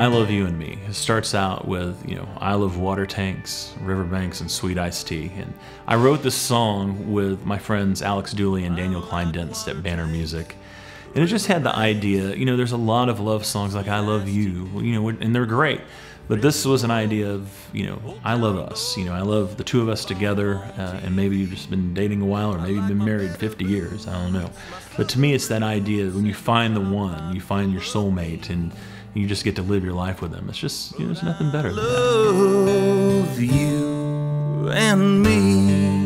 I Love You and Me. It starts out with, I love water tanks, riverbanks, and sweet iced tea. And I wrote this song with my friends Alex Dooley and Daniel Klein-Dentz at Banner Music. And it just had the idea, there's a lot of love songs like I Love You, and they're great. But this was an idea of, I love us. I love the two of us together, and maybe you've just been dating a while, or maybe you've been married 50 years, I don't know. But to me, it's that idea when you find the one, you find your soulmate, and you just get to live your life with them. It's just, there's nothing better than that. Love you and me.